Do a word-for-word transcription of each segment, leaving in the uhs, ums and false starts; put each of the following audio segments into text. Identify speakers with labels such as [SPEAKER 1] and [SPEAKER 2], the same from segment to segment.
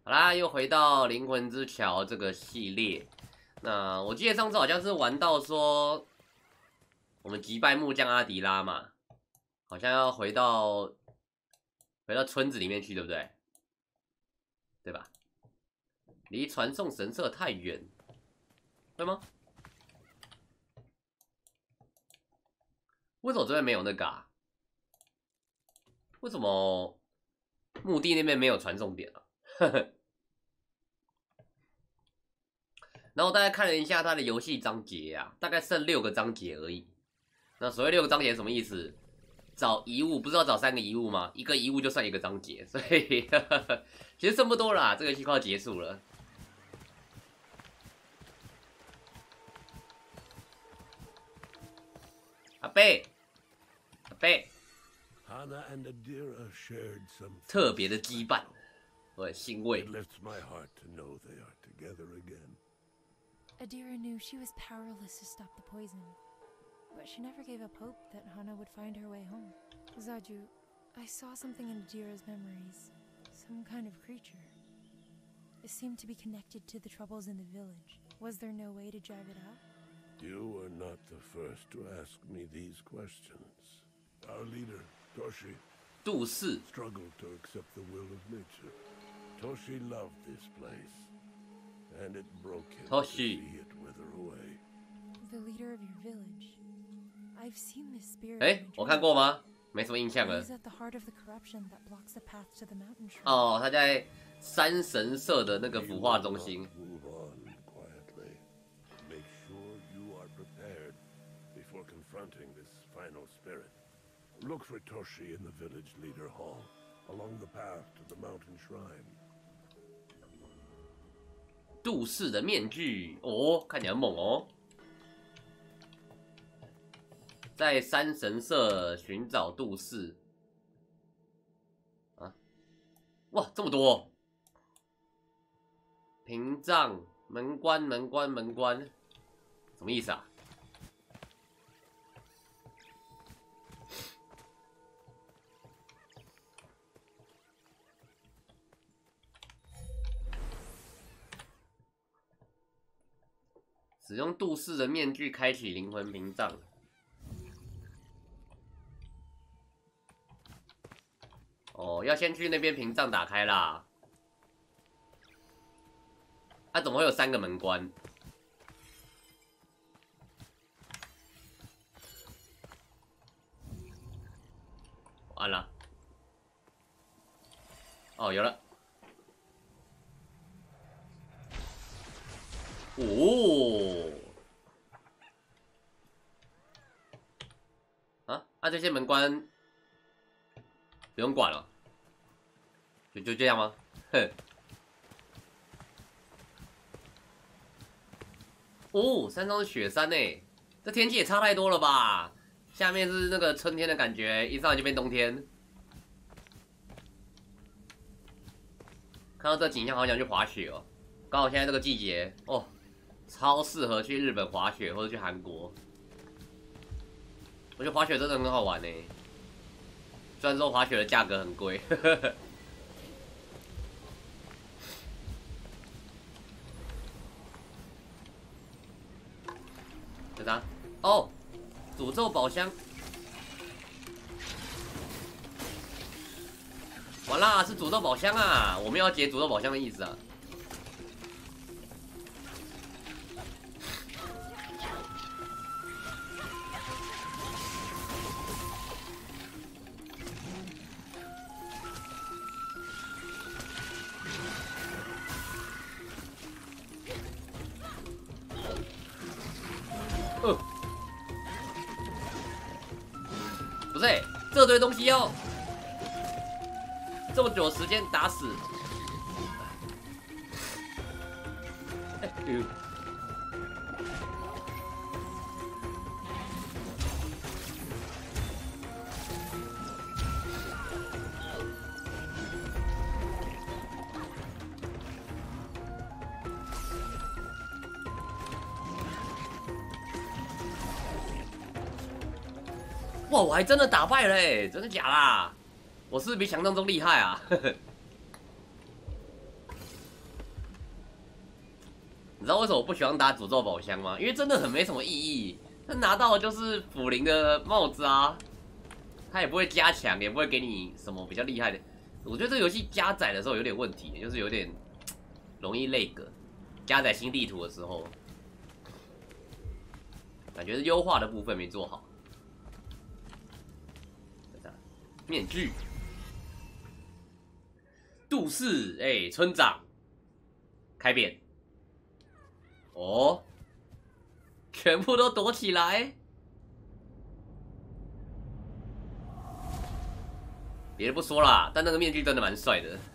[SPEAKER 1] 好啦，又回到灵魂之桥这个系列。那我记得上次好像是玩到说，我们击败木匠阿迪拉嘛，好像要回到回到村子里面去，对不对？对吧？离传送神社太远，对吗？为什么这边没有那个啊？为什么墓地那边没有传送点啊？然后大家看了一下它的游戏章节啊，大概剩六个章节而已。那所谓六个章节是什么意思？找遗物不是要找三个遗物吗？一个遗物就算一个章节，所以呵呵其实剩不多了啦，这个游戏快要结束了。阿贝，阿贝，特别的羁绊，我很欣慰。
[SPEAKER 2] Adira knew she was powerless to stop the poison, but she never gave up hope that Hana would find her way home. Zaju, I saw something in Adira's memories, some kind of creature. It seemed to be connected to the troubles in the village. Was there no way to drive it out?
[SPEAKER 3] You are not the first to ask me these questions. Our leader, Toshi,
[SPEAKER 1] 杜氏
[SPEAKER 3] struggled to accept the will of nature. Toshi loved this place, and it broke him to
[SPEAKER 1] Toshi.
[SPEAKER 3] see it wither away.
[SPEAKER 2] The leader of your village. I've seen this spirit.
[SPEAKER 1] 哎，我看过吗？没什么印象了。
[SPEAKER 2] He's at the heart of the corruption that blocks the path to the mountain shrine.
[SPEAKER 1] 哦，他在山神社的那个腐化中心。
[SPEAKER 3] Move on quietly. Make sure you are prepared before confronting this final spirit. Look for Toshi in the village leader hall, along the path to the mountain shrine.
[SPEAKER 1] 杜氏的面具哦，看起来很猛哦。在山神社寻找杜氏。啊，哇，这么多！屏障、门关、门关、门关，什么意思啊？使用杜氏的面具开启灵魂屏障。哦，要先去那边屏障打开啦。啊，怎么会有三个门关？完了。哦，有了。 哦，啊，啊，这些门关不用管了，就就这样吗？哼。哦，山上是雪山呢，这天气也差太多了吧？下面是那个春天的感觉，一上来就变冬天。看到这景象，好想去滑雪哦！刚好现在这个季节哦。 超适合去日本滑雪或者去韩国，我觉得滑雪真的很好玩呢。虽然说滑雪的价格很贵，呵呵呵。这啥？哦，诅咒宝箱。完啦，是诅咒宝箱啊！我们要解诅咒宝箱的意思啊。 呃，不是、欸，这堆东西要这么久时间打死。哎呦！哇，我还真的打败了哎，真的假啦？我是不是比想象中厉害啊？ 你知道为什么我不喜欢打诅咒宝箱吗？因为真的很没什么意义。他拿到的就是辅灵的帽子啊，他也不会加强，也不会给你什么比较厉害的。我觉得这个游戏加载的时候有点问题，就是有点容易累格。加载新地图的时候，感觉是优化的部分没做好。面具，杜氏，哎、欸，村长，开扁，哦，全部都躲起来。别的不说啦，但那个面具真的蛮帅的。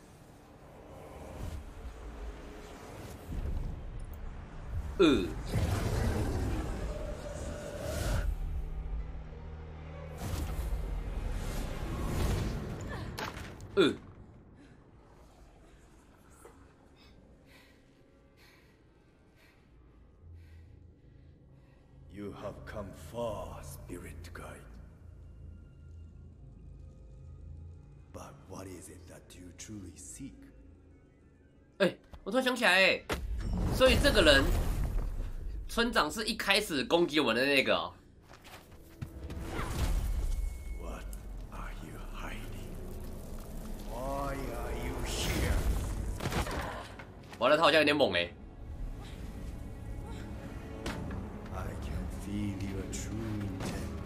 [SPEAKER 1] 呃，呃。
[SPEAKER 4] You have come far, Spirit Guide. But what is it that you truly seek?
[SPEAKER 1] 哎、欸，我突然想起来、欸，哎，所以这个人，村长是一开始攻击我们的那个、哦。
[SPEAKER 4] What are you hiding? Why are you here?
[SPEAKER 1] 完了，他好像有点猛哎、欸。
[SPEAKER 4] I can feel your true intent.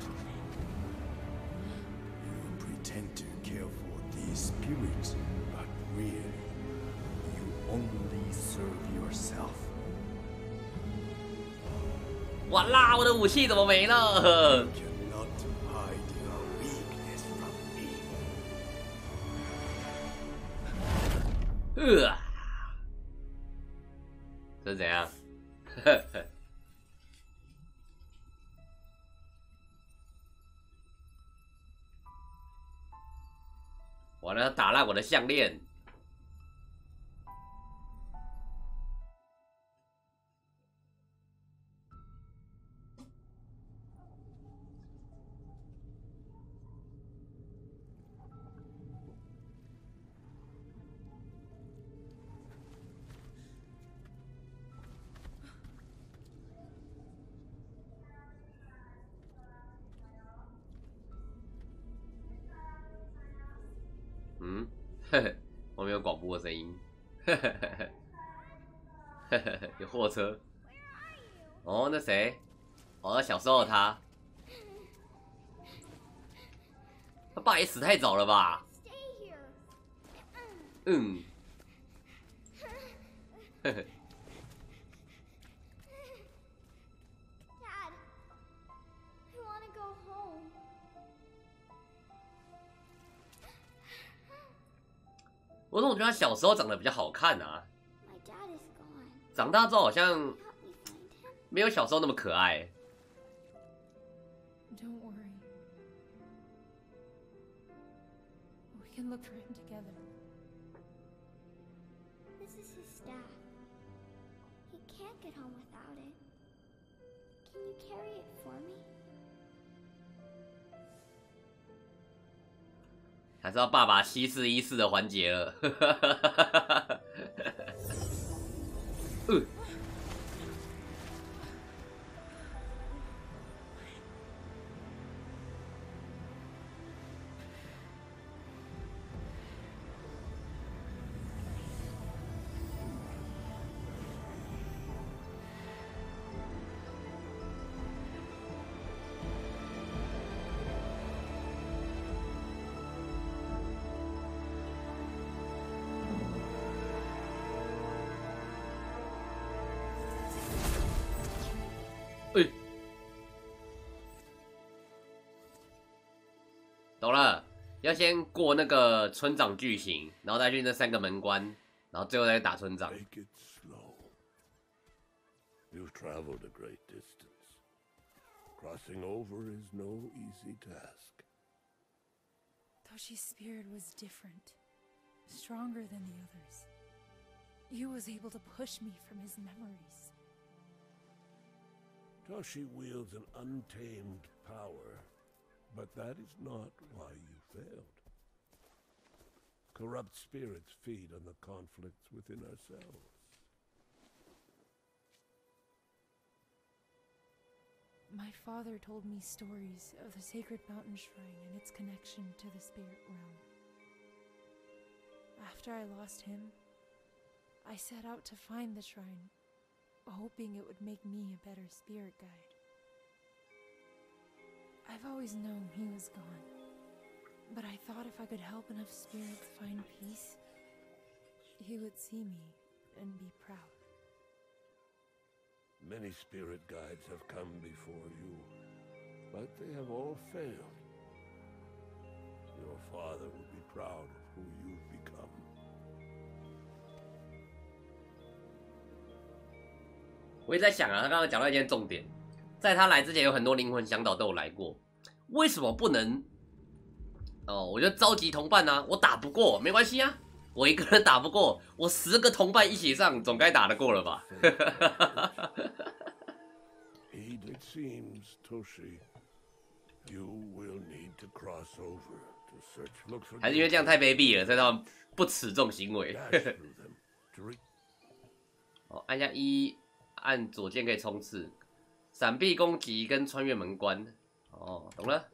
[SPEAKER 4] You pretend to care for these spirits, but really, you only serve yourself.
[SPEAKER 1] 完啦，我的武器怎么没了
[SPEAKER 4] You cannot hide your weakness from me.
[SPEAKER 1] 呃，这是怎样？完了，打烂我的项链。嗯，呵呵，我没有广播的声音，呵呵呵呵呵呵，有货车。哦，那谁？哦，小时候的他，他爸也死太早了吧？嗯，呵呵。
[SPEAKER 5] Dad, I want to go home.
[SPEAKER 1] 我总觉得他小时候长得比较好看啊，
[SPEAKER 5] My dad is gone.
[SPEAKER 1] 长大之后好像
[SPEAKER 5] Help me find him.
[SPEAKER 1] 没有小时候那么可爱。
[SPEAKER 2] Don't worry. We can look for him together.
[SPEAKER 5] This is his staff. He can't get home without it. Can you carry it for me?
[SPEAKER 1] 还是要爸爸七四一四的环节了。呃哎，懂了，要先过那个村长剧情，然后再去那三个门关，然后最后再打村长。
[SPEAKER 3] Take it slow. You've traveled a great distance. Crossing over is no easy task.
[SPEAKER 2] Toshi's spirit was different, stronger than the others. He was able to push me from his memories.
[SPEAKER 3] Toshi wields an untamed power, but that is not why you failed. Corrupt spirits feed on the conflicts within ourselves.
[SPEAKER 2] my father told me stories of the sacred mountain shrine and its connection to the spirit realm. After I lost him, I set out to find the shrine, hoping it would make me a better spirit guide. I've always known he was gone, but I thought if I could help enough spirits find peace, he would see me and be proud.
[SPEAKER 3] Many spirit guides have come before you, but they have all failed. Your father will be proud of who you've become.
[SPEAKER 1] 我一直在想啊，他刚刚讲到一件重点，在他来之前，有很多灵魂向导都有来过，为什么不能？哦，我就召集同伴啊，我打不过没关系啊，我一个人打不过，我十个同伴一起上，总该打得过了吧？
[SPEAKER 3] It seems, Toshi, you will need to cross over to search. Look for.
[SPEAKER 1] 还是因为这样太卑鄙了，所以他们不耻这种行为。哦，按下一，按左键可以冲刺，闪避攻击跟穿越门关。哦，懂了。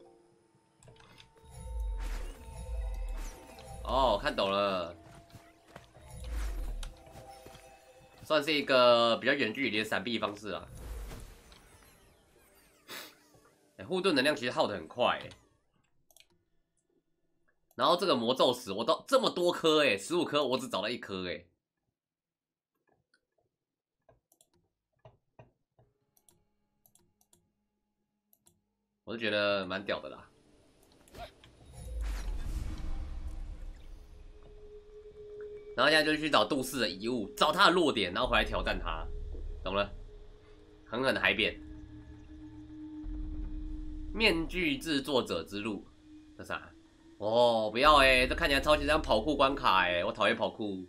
[SPEAKER 1] 哦，看懂了，算是一个比较远距离的闪避方式啊。 护盾能量其实耗得很快欸，然后这个魔咒石我都这么多颗哎，十五颗我只找到一颗哎，我就觉得蛮屌的啦。然后现在就去找杜氏的遗物，找他的弱点，然后回来挑战他，懂了？狠狠的海扁。 面具制作者之路，这啥？哦，不要哎、欸，这看起来超级像跑酷关卡哎、欸，我讨厌跑酷。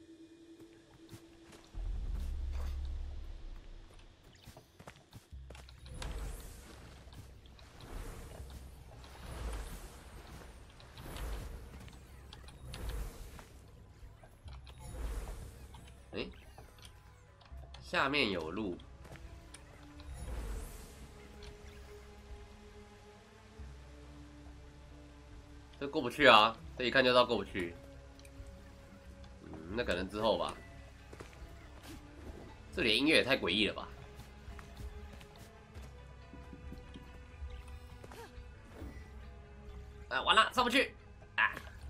[SPEAKER 1] 哎、欸，下面有路。 这过不去啊！这一看就知道过不去。嗯，那可能之后吧。这里的音乐也太诡异了吧！啊，完了，上不去！啊！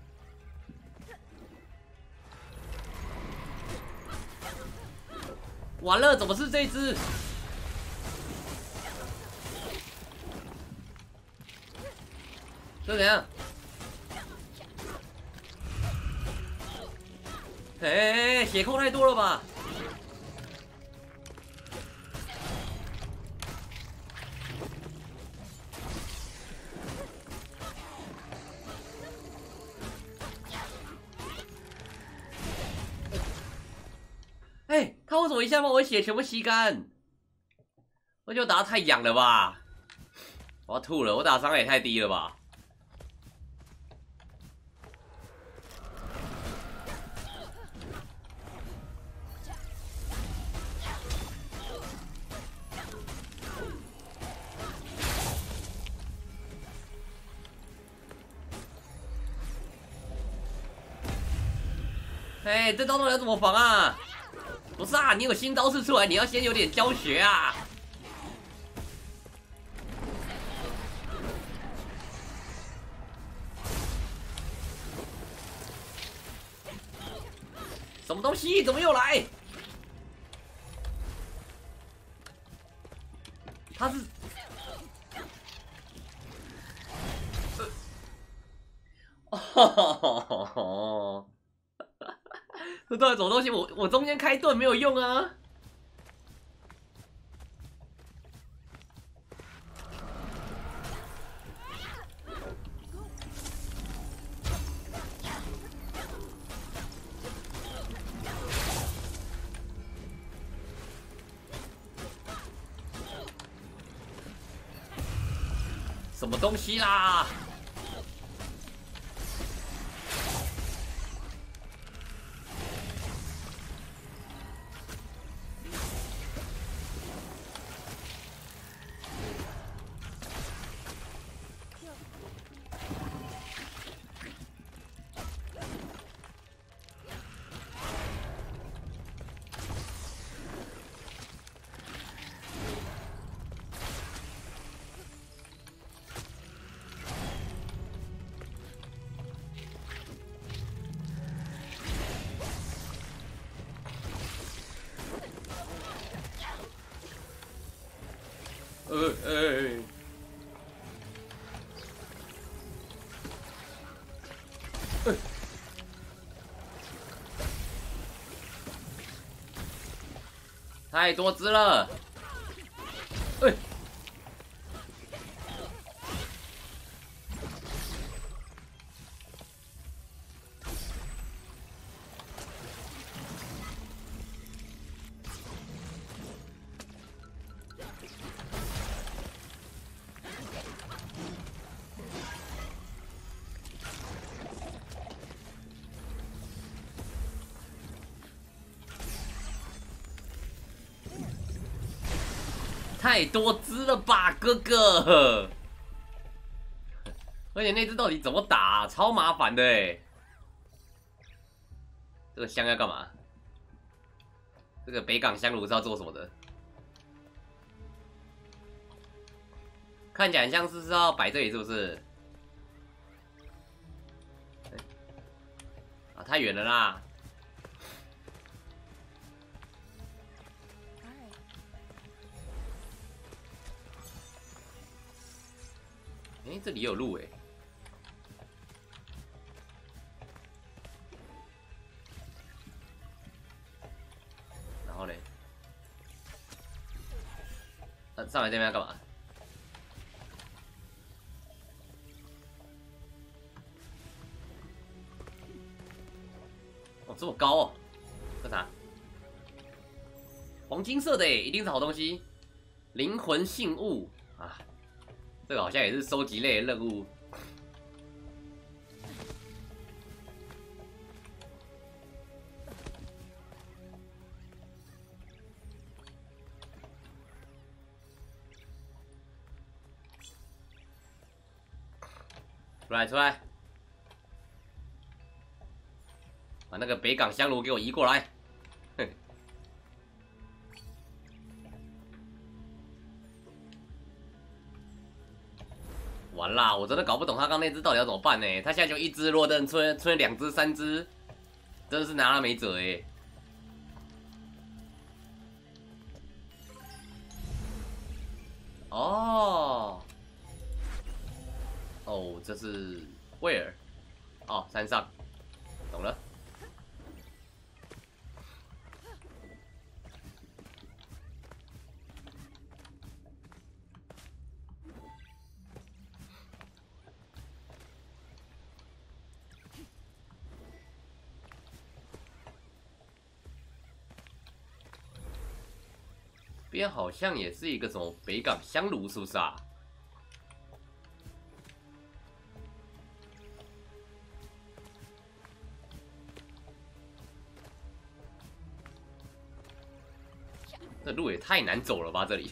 [SPEAKER 1] 完了，怎么是这只？这怎样？ 哎，血扣太多了吧！哎，他为什么一下把我血全部吸干？我就打得太痒了吧！我要吐了，我打伤害也太低了吧！ 哎、欸，这招到底要怎么防啊？不是啊，你有新招式出来，你要先有点教学啊。什么东西？怎么又来？他是……哦。 这到底什么东西？我我中间开盾没有用啊！什么东西啦？ 呃呃。呃 太多只了，哎、欸，太多只了吧，哥哥！而且那只到底怎么打、啊？超麻烦的哎！这个香要干嘛？这个北港香炉是要做什么的？看起来很像是是要摆这里，是不是？欸、啊，太远了啦！哎、欸，这里有路哎、欸。然后嘞，啊，上来这边要干嘛？哦，这么高哦，这啥？黄金色的哎，一定是好东西。灵魂信物啊。这个好像也是收集类的任务。出来出来，把那个北港香炉给我移过来。哼。完啦！我真的搞不懂他刚那只到底要怎么办呢？他现在就一只落灯，出现出现两只、三只，真的是拿他没辙哎。哦，哦，这是 where？ 哦，山上，懂了。边好像也是一个什么北港香炉，是不是啊？这路也太难走了吧，这里。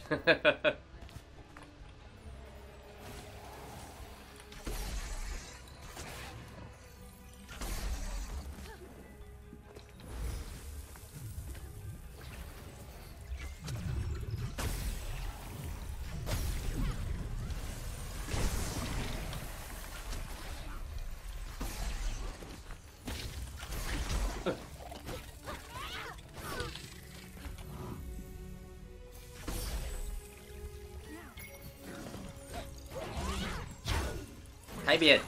[SPEAKER 1] 海扁，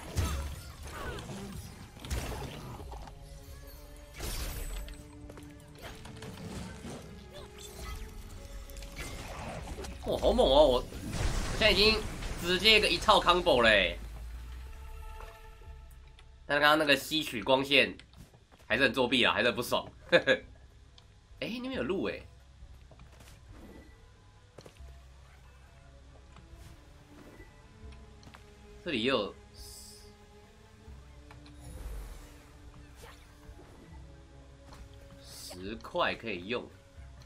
[SPEAKER 1] 哇、哦，好猛哦！我我现在已经直接一个一套 combo 嘞。但刚刚那个吸取光线还是很作弊啊，还是很不爽。哎、欸，那边有路哎、欸。这里也有十块可以用。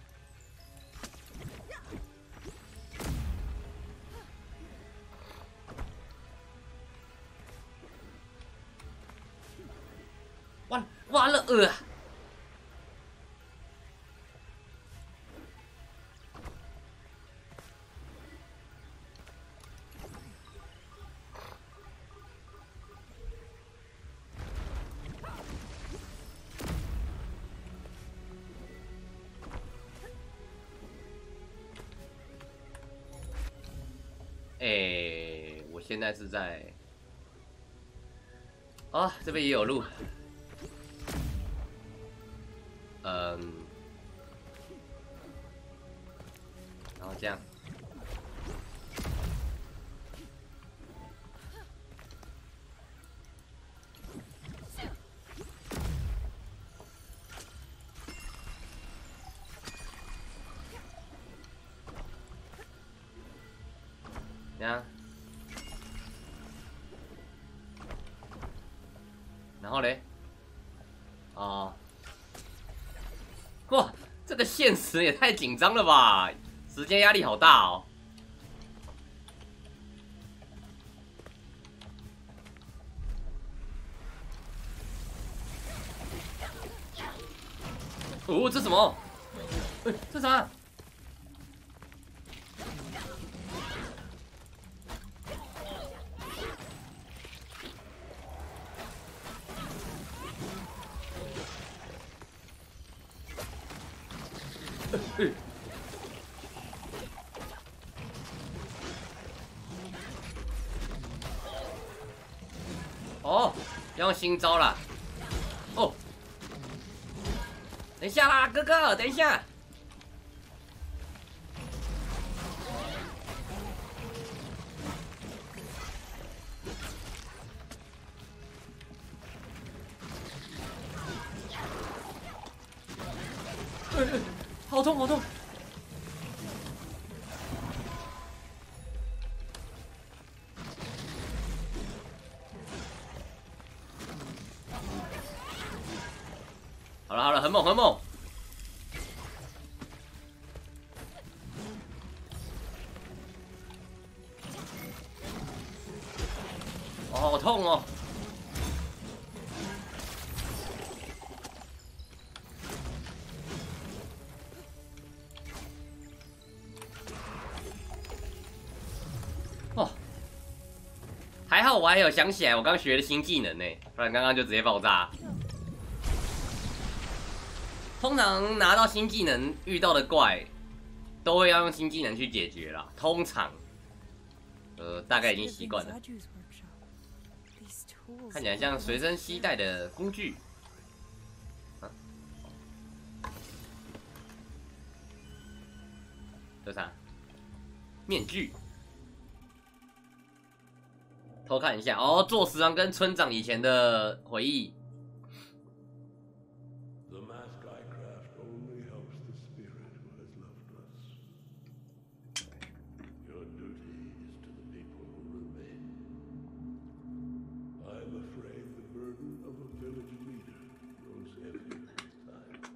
[SPEAKER 1] 完完了，呃。 哎，我现在是在啊，这边也有路。嗯，然后这样。这样，然后嘞，哦，哇，这个现实也太紧张了吧，时间压力好大哦。哦，这什么？哎，这啥？哦，要用新招了。哦，等一下啦，哥哥，等一下。好痛，好痛！好了好了，很猛很猛！哦，好痛哦！哦，还好我还有想起来，我刚学的新技能呢，不然刚刚就直接爆炸。通常拿到新技能遇到的怪，都会要用新技能去解决啦。通常，呃，大概已经习惯了。看起来像随身携带的工具。啊，这啥？面具。偷看一下哦，做时长跟村长以前的回忆。
[SPEAKER 3] The mask I craft only helps the spirit who has loved us. Your duty is to the people who remain. I'm afraid the burden of a village leader grows heavier with time.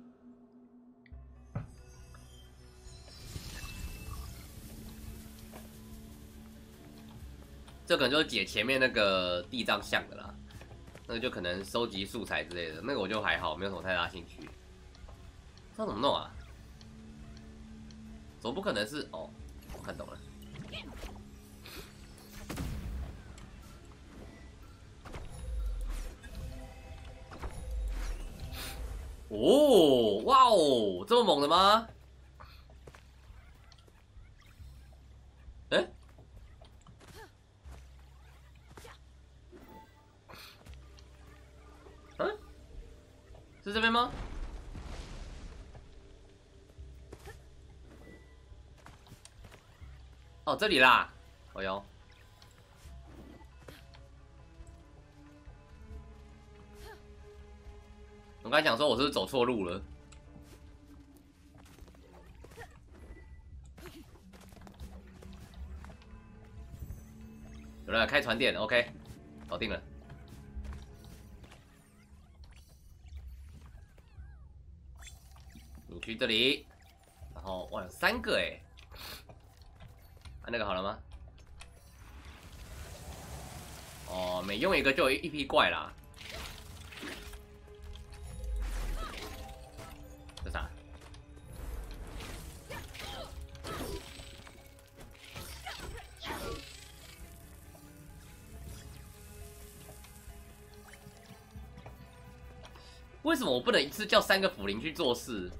[SPEAKER 1] 这可能就是解前面那个地藏像的啦，那个就可能收集素材之类的，那个我就还好，没有什么太大兴趣。这怎么弄啊？总不可能是哦，我看懂了。哦，哇哦，这么猛的吗？哎。嗯，是这边吗？哦，这里啦！哦哟，我刚才想说我是不是走错路了？有人来开船店 ，OK， 搞定了。你去这里，然后哇，有三个哎。啊，那个好了吗？哦，每用一个就有一批怪啦。这啥？为什么我不能一次叫三个辅灵去做事？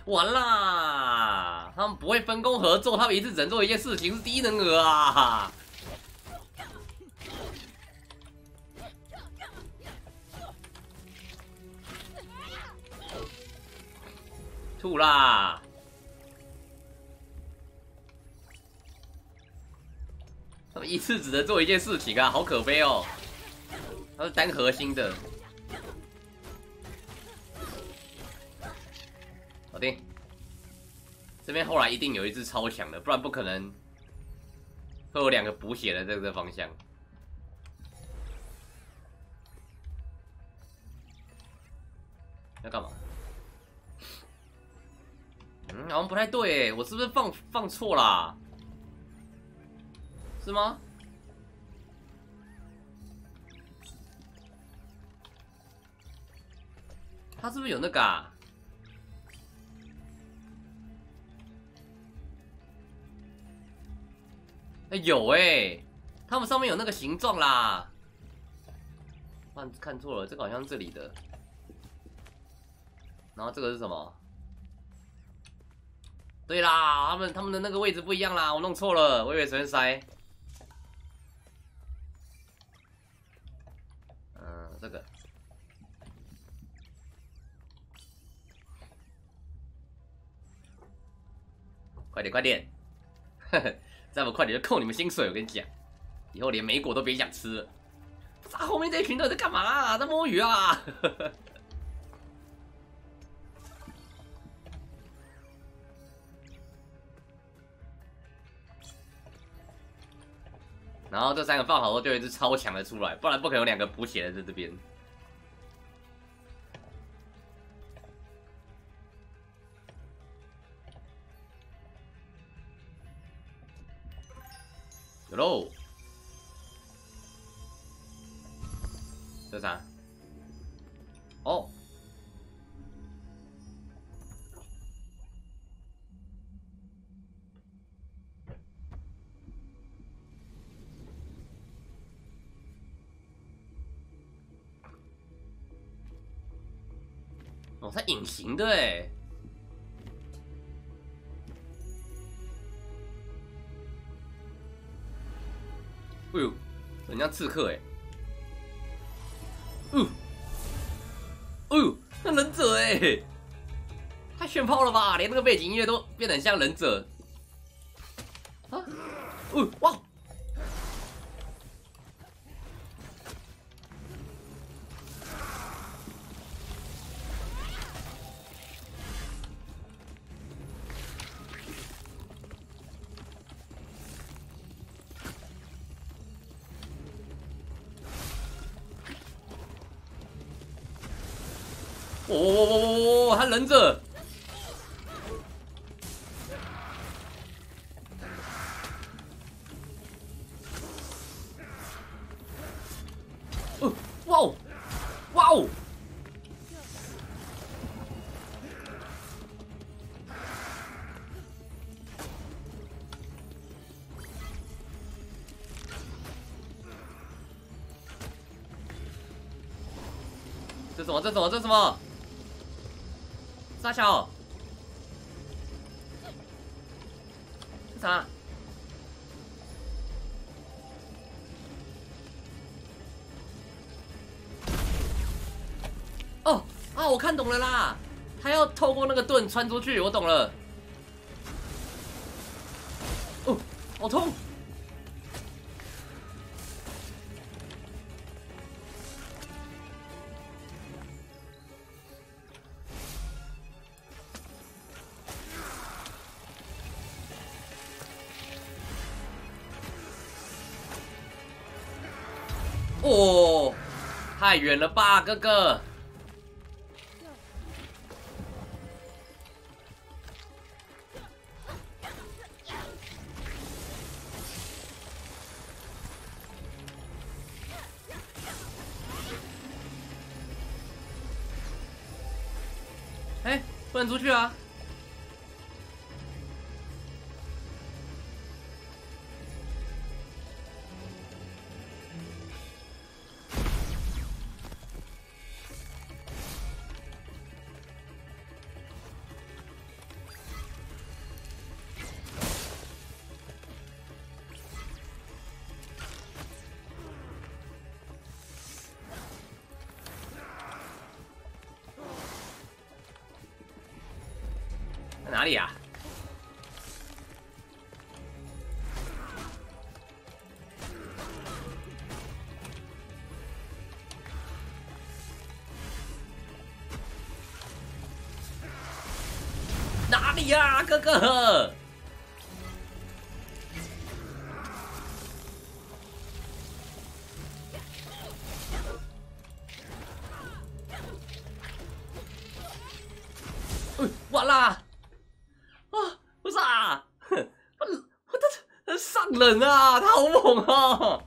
[SPEAKER 1] 完啦！他们不会分工合作，他们一次只能做一件事情，是低能儿啊！吐啦！他们一次只能做一件事情啊，好可悲哦！他是单核心的。 搞定，这边后来一定有一只超强的，不然不可能会有两个补血的在这个方向。要干嘛？嗯，好像不太对，我是不是放放错啦？是吗？他是不是有那个啊？ 哎、欸，有哎、欸，他们上面有那个形状啦。看看错了，这个好像是这里的。然后这个是什么？对啦，他们他们的那个位置不一样啦，我弄错了，我以为随便塞。嗯，这个。快点快点，呵呵。 再不快点就扣你们薪水！我跟你讲，以后连莓果都别想吃了。不知道后面这一群人在干嘛、啊？在摸鱼啊！然后这三个放好后，就有一只超强的出来，不然不可能有两个补血的在这边。有喽，这啥？哦，哦，它隐形的哎。 哎呦，很像刺客哎！哦，哎呦，那忍者哎，太炫炮了吧！连那个背景音乐都变得很像忍者啊！哦，哇！哦哦哦哦哦！他忍者，哦，哇哦，哇哦！这什么？这什么？这什么？ 傻小，这啥？哦啊，我看懂了啦，他要透过那个盾穿出去，我懂了。哦，好痛！哦，太远了吧，哥哥！哎，不能出去啊！ 里啊？哪里呀、啊，哥哥？哎，完啦！啊，不是啊，我我他上人啊，他好猛啊！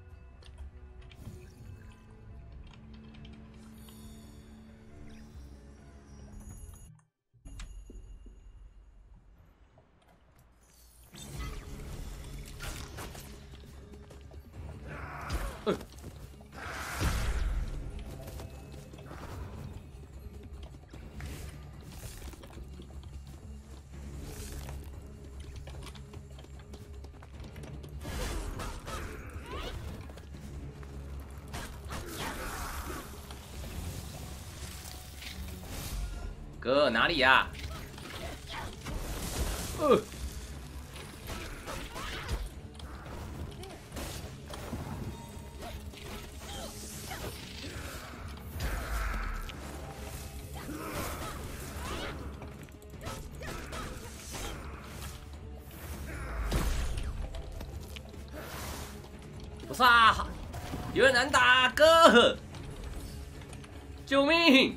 [SPEAKER 1] 哥哪里呀、啊？呃。不是啊，有点难打，哥，救命！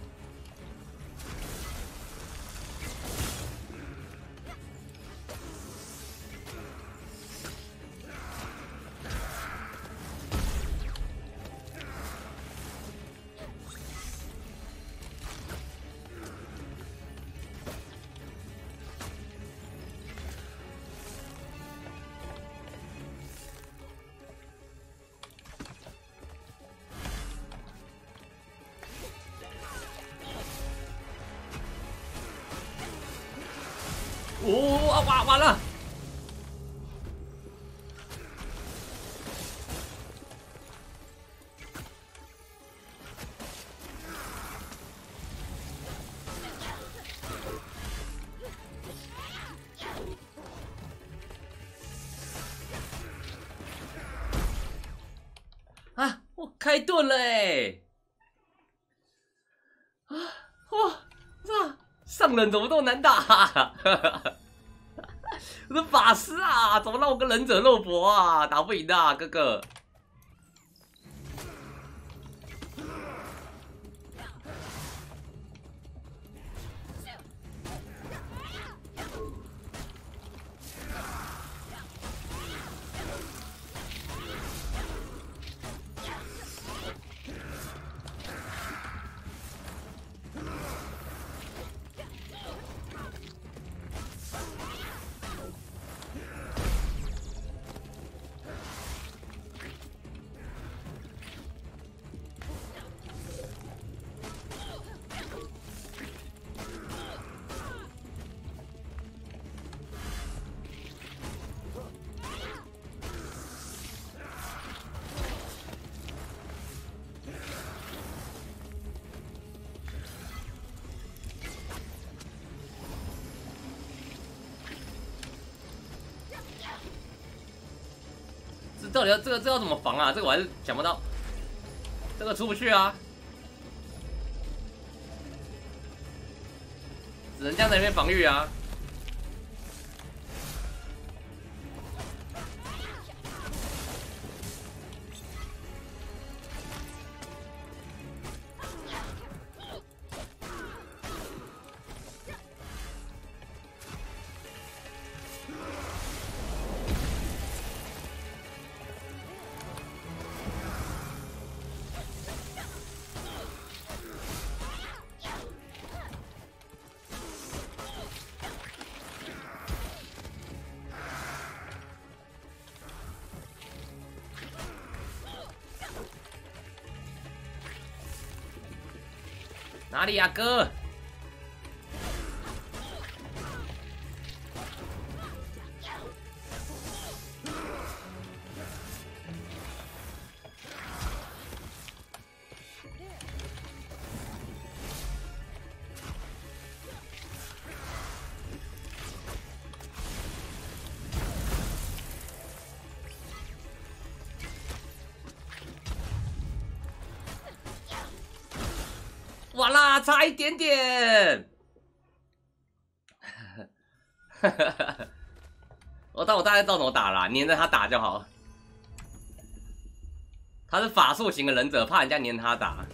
[SPEAKER 1] 哦啊，完完了！啊，我开盾了哎！啊哇，啊，上人怎么这么难打、啊？我是法师啊，怎么让我跟忍者肉搏啊？打不赢的、啊，哥哥。到底要这个这要怎么防啊？这个我还是想不到，这个出不去啊，只能这样在那边防御啊。哪里呀、啊，哥？ 完啦，差一点点。我但我大概知道怎么打啦，黏着他打就好。他是法术型的忍者，怕人家黏他打。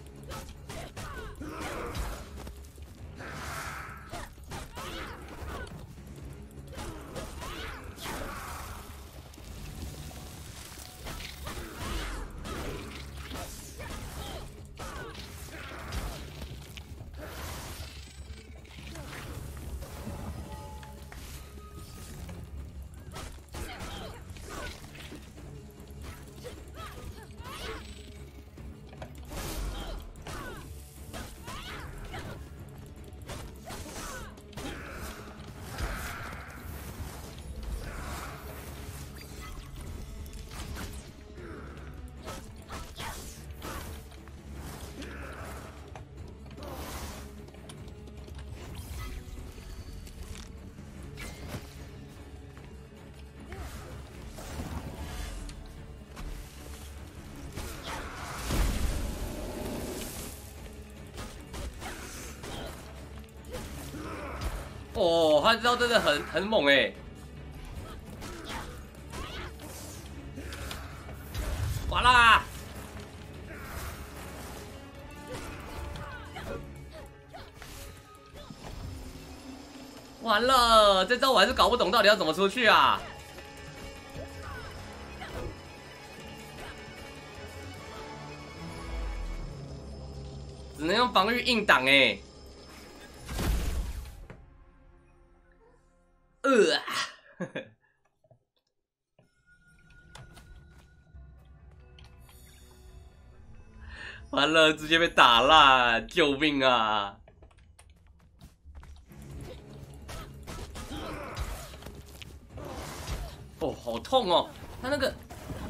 [SPEAKER 1] 哦，他这招真的很很猛哎！完啦！完了，这招我还是搞不懂到底要怎么出去啊！只能用防御硬挡哎。呃，完了，直接被打烂，救命啊！哦，好痛哦，他那个。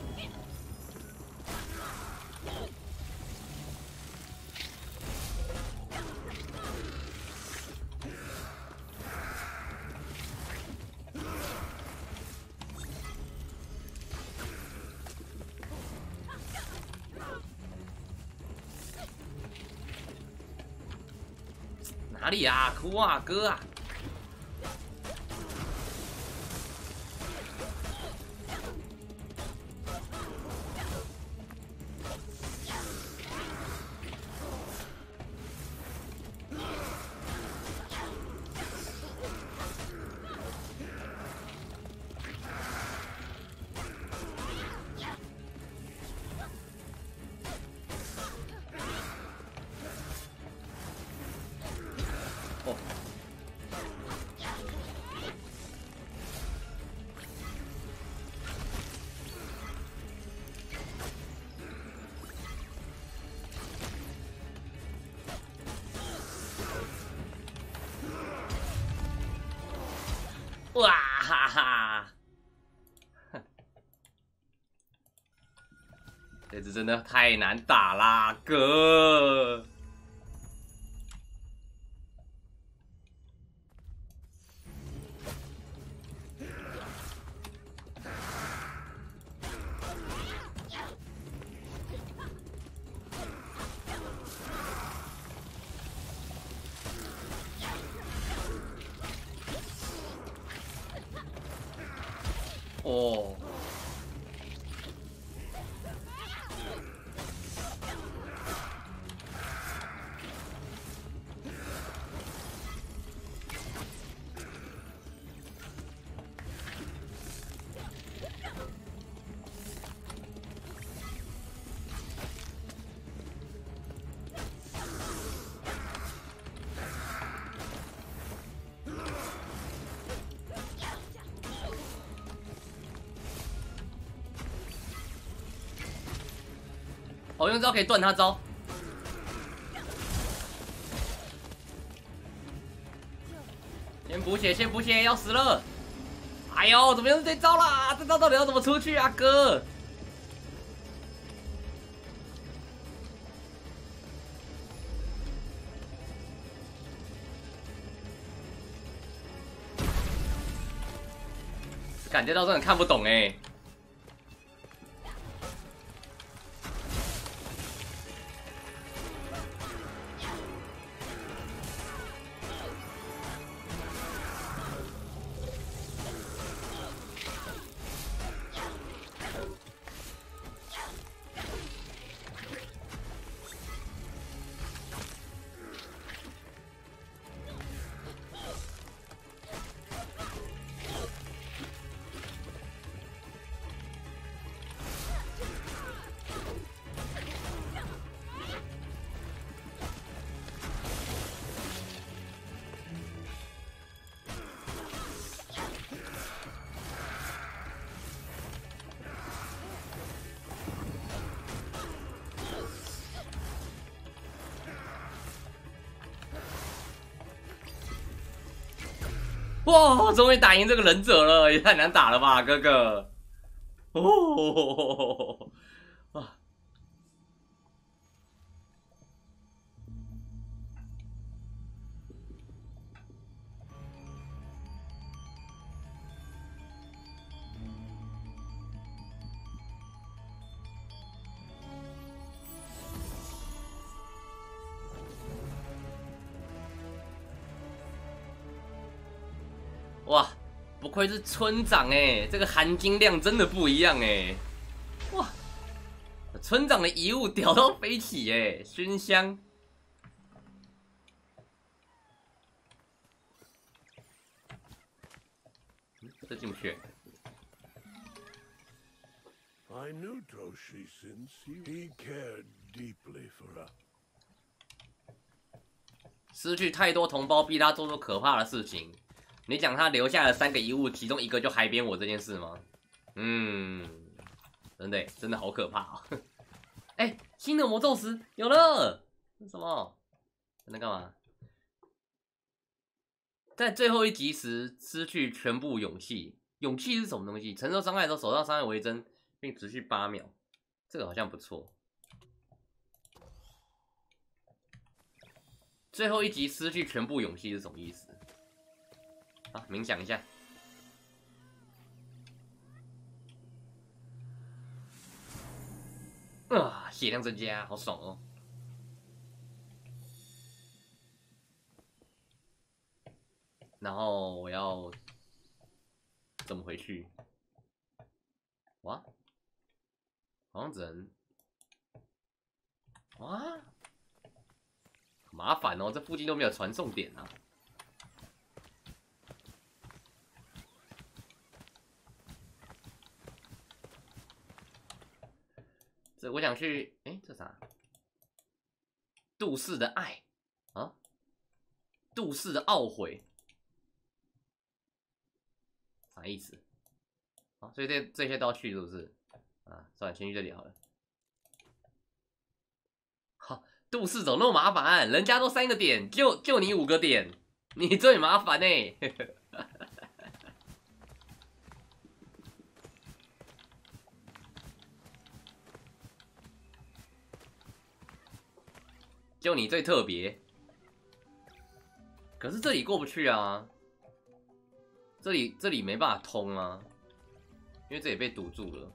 [SPEAKER 1] 哪里啊，哭啊，哥啊！哇哈哈！这只真的太难打啦，哥！哦，我用招可以断他招。先补血，先补血，要死了！哎呦，怎么又是这招啦？这招到底要怎么出去啊，哥？感觉到真的看不懂哎。 哇，终于打赢这个忍者了，也太难打了吧，哥哥！哦，啊！哇，不愧是村长哎，这个含金量真的不一样哎！哇，村长的遗物屌到飞起哎，熏香。这进不去。
[SPEAKER 3] I knew Toshi since he, he cared deeply for us.
[SPEAKER 1] 失去太多同胞，逼他做出可怕的事情。你讲他留下了三个遗物，其中一个就海扁我这件事吗？嗯，真的真的好可怕啊！哎、欸，新的魔咒石有了，这是什么？在那干嘛？在最后一集时失去全部勇气。勇气是什么东西？承受伤害的时候，手上伤害为真，并持续八秒。这个好像不错。最后一集失去全部勇气是什么意思？啊，冥想一下。啊，血量增加，好爽哦！然后我要怎么回去？哇，好像只能哇，麻烦哦，这附近都没有传送点啊。这我想去，哎，这啥？杜氏的爱啊，杜氏的懊悔，啥意思？啊，所以这这些都要去是不是？啊，算了，先去这里好了。好，杜氏怎么那么麻烦？人家都三个点，就就你五个点，你最麻烦呢、欸。就你最特别，可是这里过不去啊，这里这里没办法通啊，因为这里被堵住了。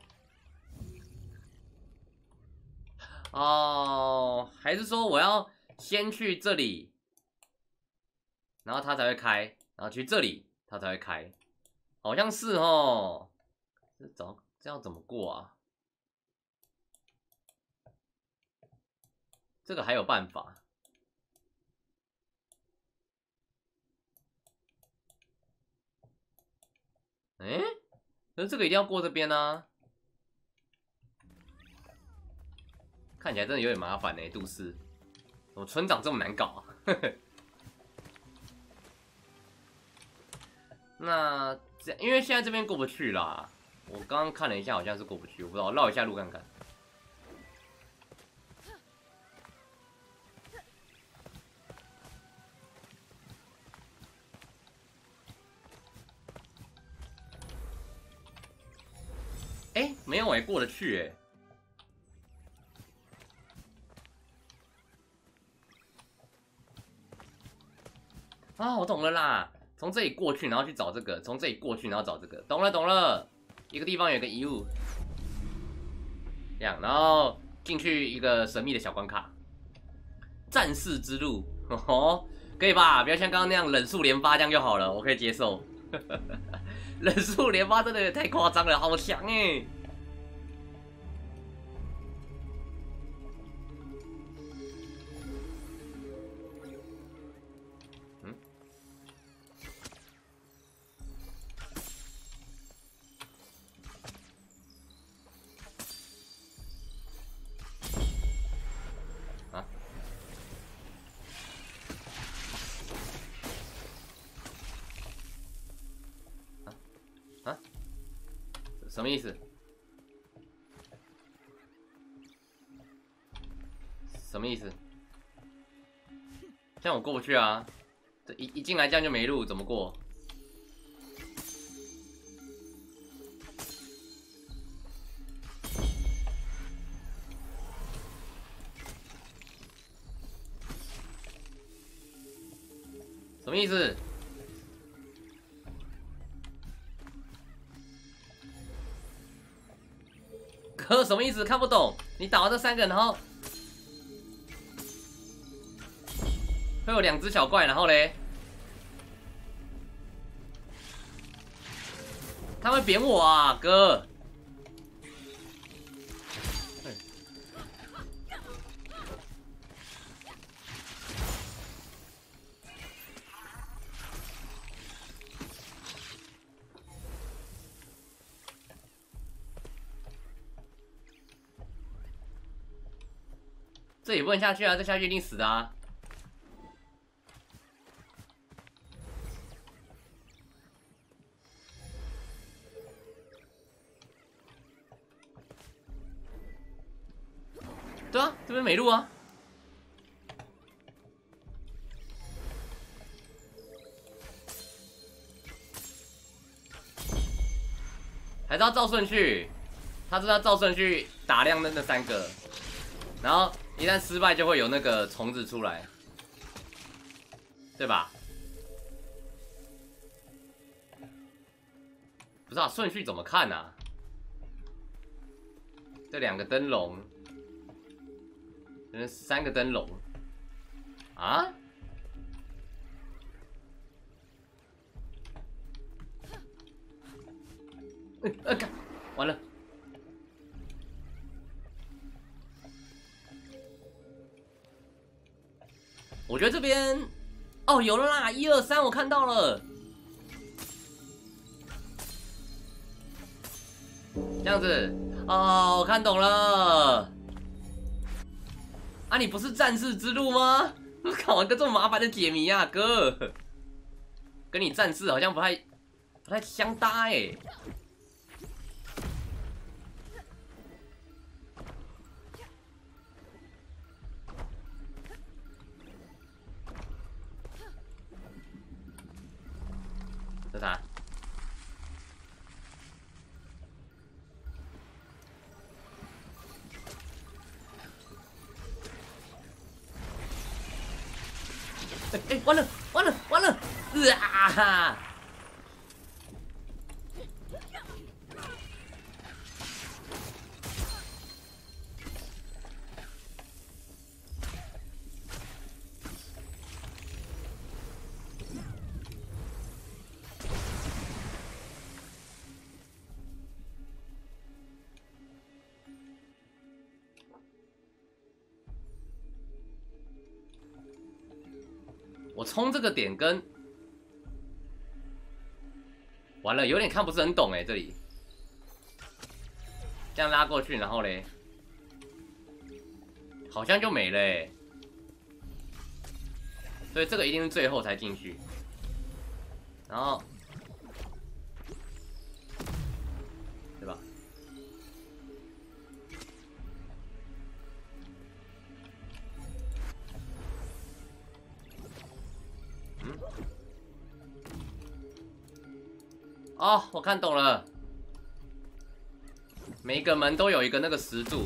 [SPEAKER 1] 哦，还是说我要先去这里，然后它才会开，然后去这里它才会开，好像是哦。这怎这样怎么过啊？这个还有办法。哎、欸，可是这个一定要过这边啊。看起来真的有点麻烦呢、欸，杜氏。我村长这么难搞啊？呵呵。那这因为现在这边过不去啦，我刚刚看了一下，好像是过不去，我不知道，绕一下路看看。哎、欸，没有哎、欸，过得去哎、欸。啊，我懂了啦，从这里过去，然后去找这个，从这里过去，然后找这个，懂了懂了。一个地方有个遗物，这样，然后进去一个神秘的小关卡，战士之路，哦，可以吧？不要像刚刚那样忍术连发这样就好了，我可以接受。忍术连发真的也太夸张了，好强哎！嗯？啊？啊？什么意思？什么意思？这样我过不去啊！这一一进来这样就没路，怎么过？ 什么意思？哥什么意思？看不懂。你打完这三个，然后会有两只小怪，然后嘞，他会扁我啊，哥。这也不能下去啊！这下去一定死的啊！对啊，这边没路啊！还是要照顺序，他是要照顺序打亮那那三个，然后。一旦失败，就会有那个虫子出来，对吧？不知道顺序怎么看啊？这两个灯笼，嗯，三个灯笼，啊？呃呃，干，完了。我觉得这边，哦，有了啦，一二三，我看到了。这样子，哦，我看懂了。啊，你不是战士之路吗？搞完个这么麻烦的解谜啊，哥，跟你战士好像不太不太相搭哎、欸。这啥？哎哎，完了完了完了！啊！我冲这个点跟完了，有点看不是很懂哎，这里这样拉过去，然后嘞，好像就没了哎，所以这个一定是最后才进去，然后对吧？嗯，哦，我看懂了，每一个门都有一个那个石柱，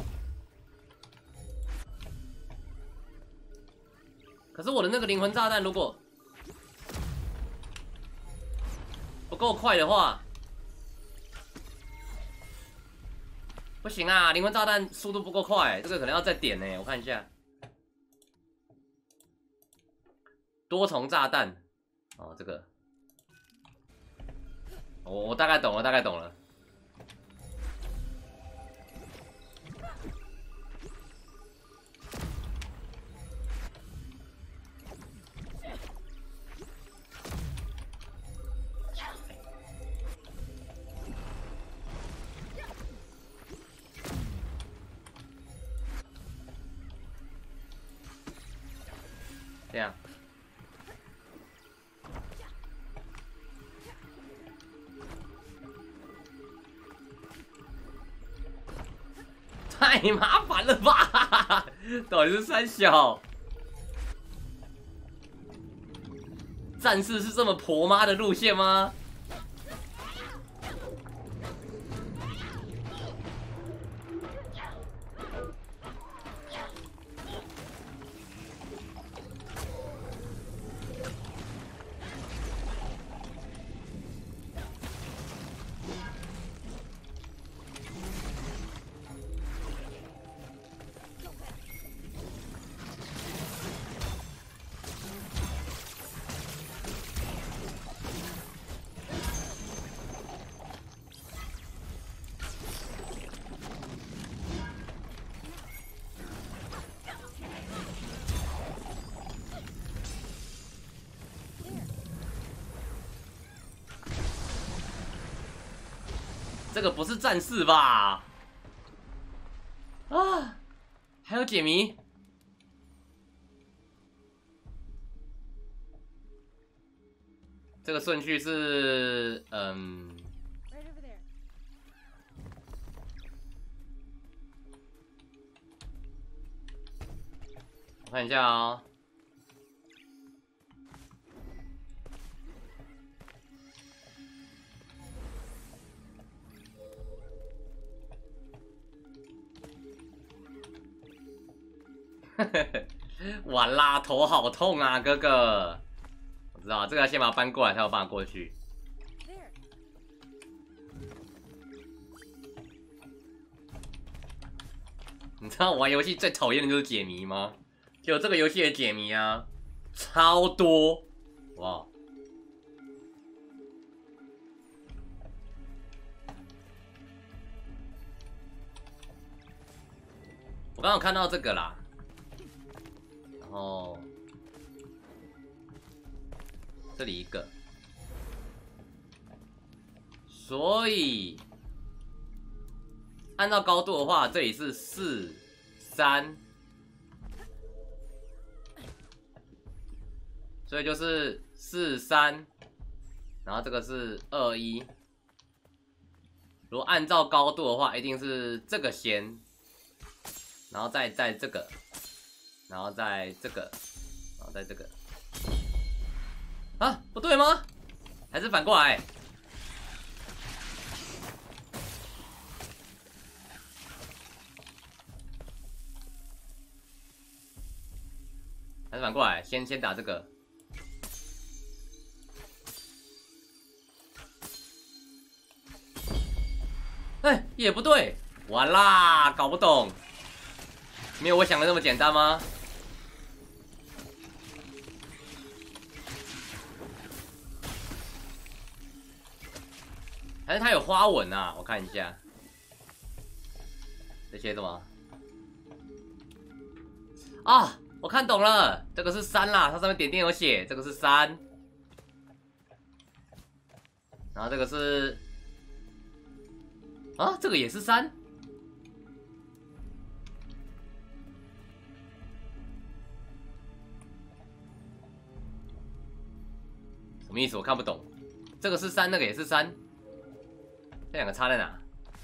[SPEAKER 1] 可是我的那个灵魂炸弹如果不够快的话，不行啊，灵魂炸弹速度不够快，这个可能要再点呢，我看一下。多重炸弹，哦，这个，我我大概懂了，大概懂了。这样。太麻烦了吧！到底是三小战士是这么婆妈的路线吗？ 这个不是战士吧？啊，还有解谜。这个顺序是，嗯，我看一下哦。完啦，头好痛啊，哥哥！我知道这个要先把它搬过来，才有办法过去。你知道我玩游戏最讨厌的就是解谜吗？就这个游戏的解谜啊，超多！哇！我刚刚有看到这个啦。然后这里一个，所以按照高度的话，这里是四三，所以就是四三，然后这个是二一。如果按照高度的话，一定是这个先，然后再在这个。然后在这个，然后在这个，啊，不对吗？还是反过来？还是反过来？先先打这个。哎，也不对，完啦，搞不懂。没有我想的那么简单吗？还是它有花纹啊？我看一下，这写什么？啊，我看懂了，这个是三啦，它上面点点有写，这个是三，然后这个是，啊，这个也是三。什么意思？我看不懂。这个是三，那个也是三，这两个差在哪？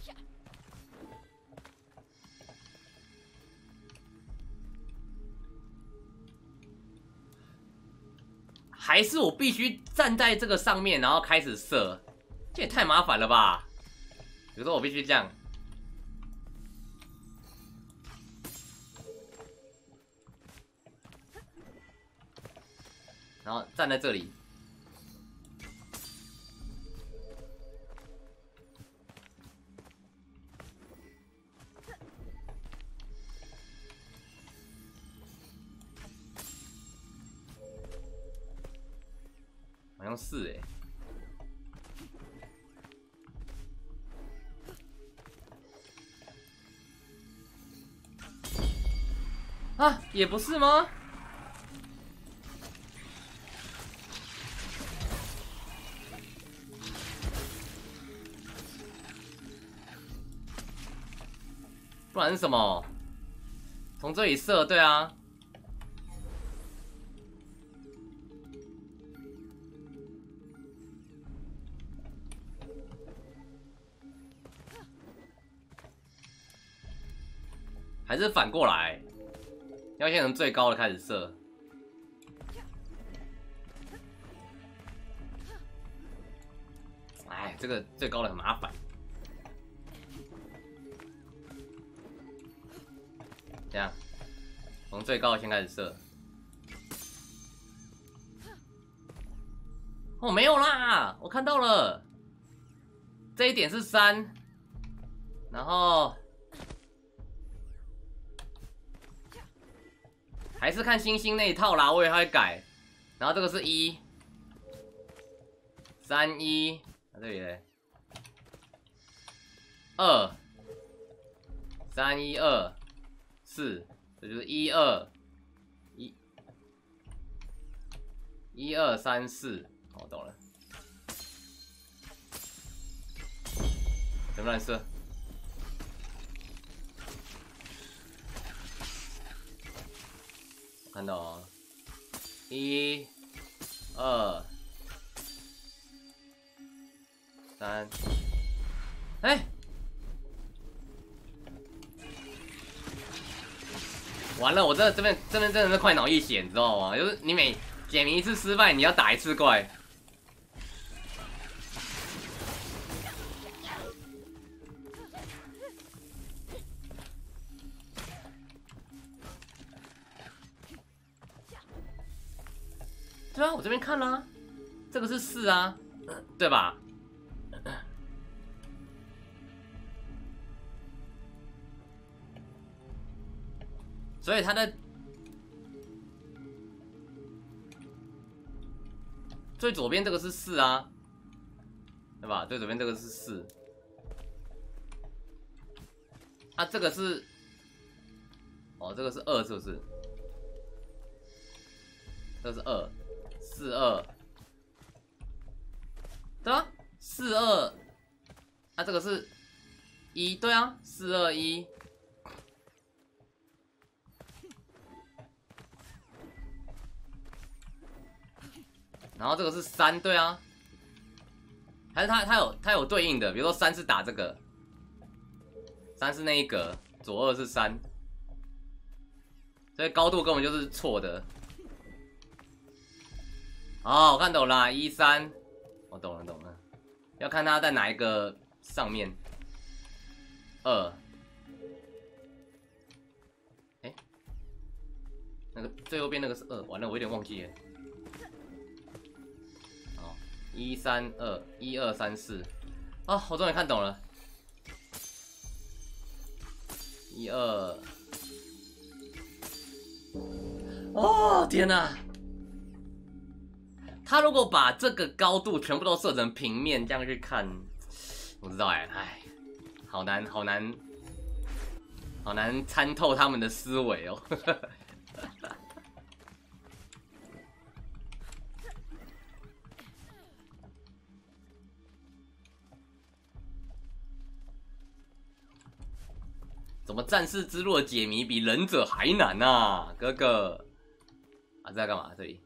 [SPEAKER 1] 还是我必须站在这个上面，然后开始射？这也太麻烦了吧！比如说我必须这样，然后站在这里。好像是哎、欸，啊，也不是吗？不然是什么？从这里射，对啊。还是反过来，要先从最高的开始射。哎，这个最高的很麻烦。这样，从最高的先开始射。哦，没有啦，我看到了，这一点是三，然后。还是看星星那一套啦，我以为他会改。然后这个是一，三一，啊这里嘞，二，三一二，四，这就是一二，一，一二三四，我懂了。 别乱射。我看到哦，一、二、三，哎、欸，完了！我这这边这边真的是快脑溢血，你知道吗？就是你每解谜一次失败，你要打一次怪。 对啊，我这边看啦、啊，这个是四啊，对吧？所以它的最左边这个是四啊，对吧？最左边这个是四，啊，这个是，哦，这个是二是不是？这个是二。 四二，对啊，四二，啊，这个是一，对啊，四二一，然后这个是三，对啊，还是它它有它有对应的，比如说三是打这个，三是那一格，左二是三，所以高度根本就是错的。 哦，我看懂了，一三，我懂了懂了，要看它在哪一个上面。二，哎、欸，那个最右边那个是二，完了，我有点忘记了。好，一三二，一二三四，啊，我终于看懂了。一二，哦，天哪！ 他如果把这个高度全部都设成平面，这样去看，我知道哎，哎，好难，好难，好难参透他们的思维哦。怎么战士之路的解谜比忍者还难啊，哥哥？啊，这在干嘛？这里？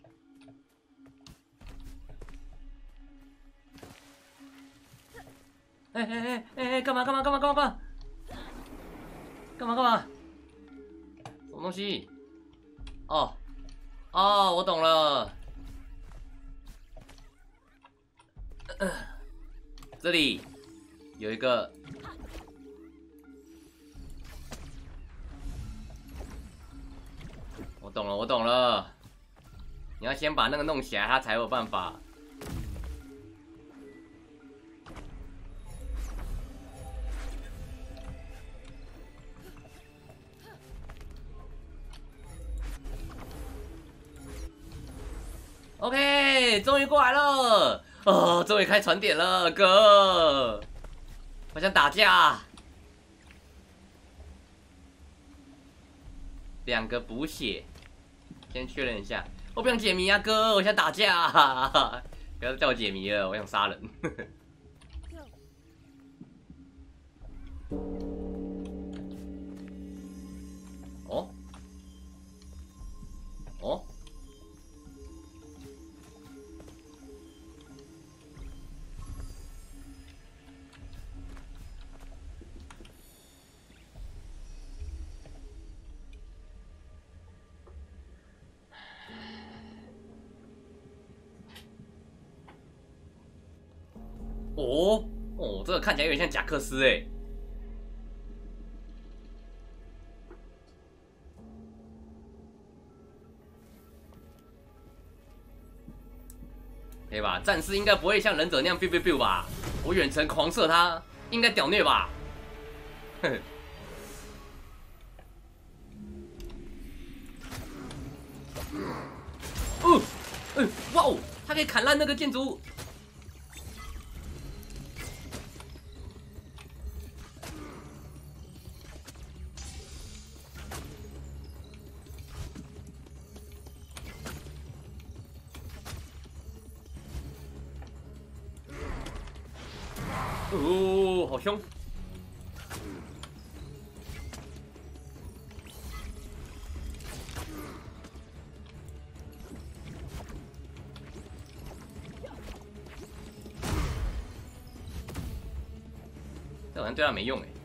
[SPEAKER 1] 哎哎哎哎哎！干嘛干嘛干嘛干嘛干嘛？干嘛干嘛？什么东西？哦哦，我懂了。呃、这里有一个，我懂了，我懂了。你要先把那个弄起来，他才有办法。 OK， 终于过来了！哦，终于开船点了，哥！我想打架。两个补血，先确认一下。我不想解谜啊，哥！我想打架。不要叫我解谜了，我想杀人。哦？哦？ 哦哦，这个看起来有点像贾克斯哎。可以吧？战士应该不会像忍者那样 biu biu biu 吧？我远程狂射他，应该屌虐吧？哼。哦，嗯，哇哦，他可以砍烂那个建筑物。 哦哦，好凶！这好像对他没用哎。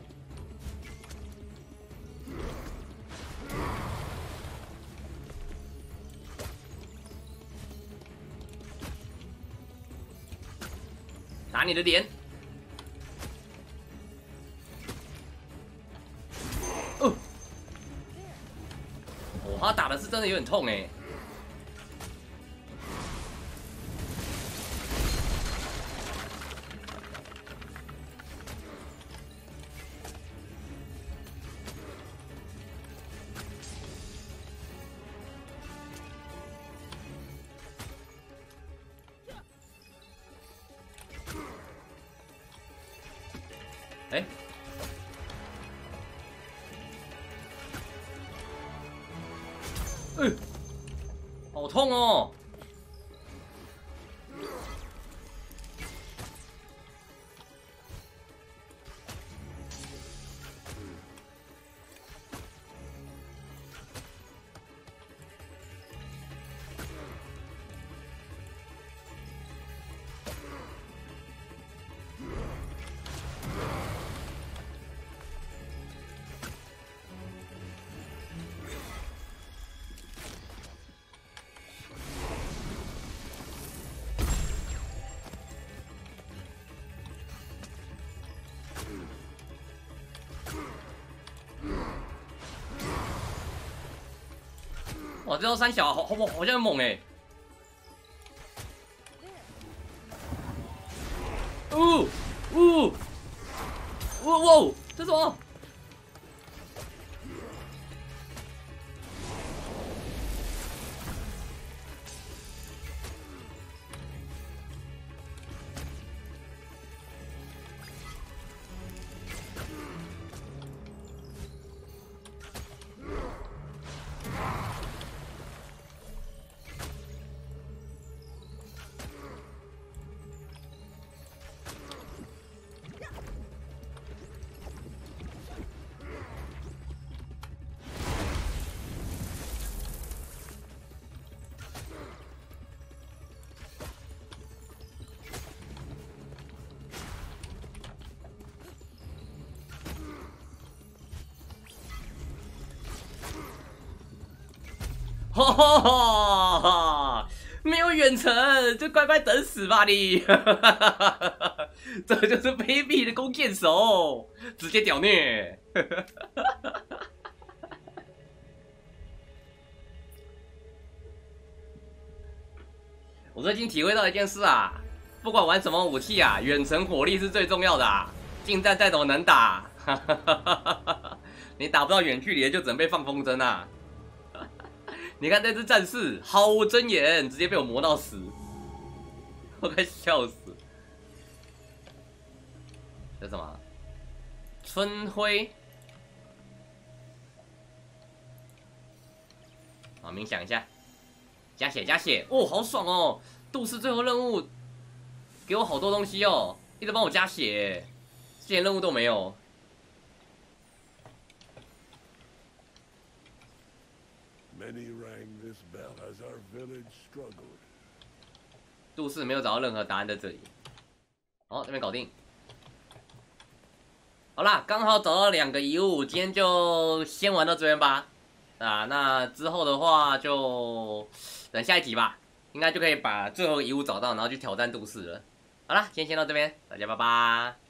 [SPEAKER 1] 打你的脸！哦，哦，他打的是真的有点痛哎。哎，哎，好痛哦！哇，这招三小好好好像很猛哎！呜呜哇哇，这什么？哈哈哈！没有远程，就乖乖等死吧你！这就是卑鄙的弓箭手，直接屌虐！我最近体会到一件事啊，不管玩什么武器啊，远程火力是最重要的啊！近战再怎么能打，你打不到远距离的，就只能被放风筝啊！你看这只战士毫无睁眼，直接被我磨到死，我快笑死！这什么？春晖？好，冥想一下，加血加血哦，好爽哦！杜氏最后任务给我好多东西哦，一直帮我加血，之前任务都没有。
[SPEAKER 3] Many rang this bell as our village struggled.
[SPEAKER 1] 杜氏没有找到任何答案在这里。好，这边搞定。好啦，刚好找到两个遗物，今天就先玩到这边吧。啊，那之后的话就等下一集吧，应该就可以把最后遗物找到，然后去挑战杜氏了。好啦，今天先到这边，大家拜拜。